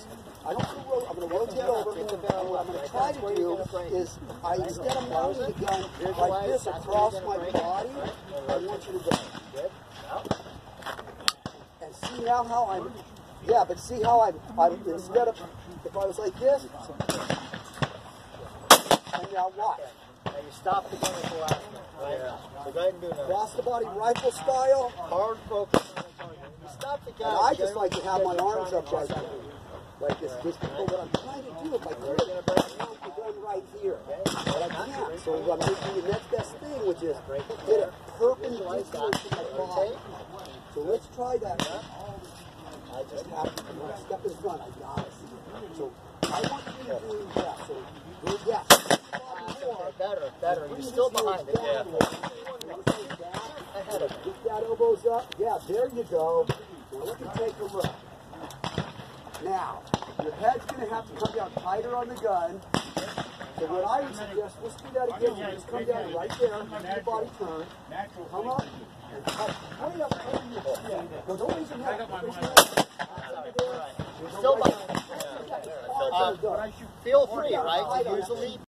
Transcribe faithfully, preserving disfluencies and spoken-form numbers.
this. I don't want to rotate. I'm going to rotate over. And what I'm going to try to do is, I, instead of mounting the gun like this across my body, I want you to go. And see now how I'm, yeah, but see how I'm, I'm instead of, if I was like this, and now watch. Now you stop the gun at the last one. Right? Yeah. So go ahead and do that. Cross the body rifle style. Hard focus on the target. You stop the gun. And I just like to have my arms up like this. Like this. This but what I'm trying to do, if I could, I want the gun right here. But I can't. So I'm making the next best thing, which is get it perpendicular to my body. So let's try that. I just have to when I step in front, I gotta see it. So I want you to do that. So yes. Better, better. You're still behind it. Yeah. Ahead of it. Get that elbows up. Yeah, there you go. Now let me take a look. Now, your head's going to have to come down tighter on the gun. So what I would suggest, let's do that again. You just come down right there, make your body turn. Come up and touch way up over your chin. No, don't raise your head. You're still behind. Uh, feel free, right, to use the lead.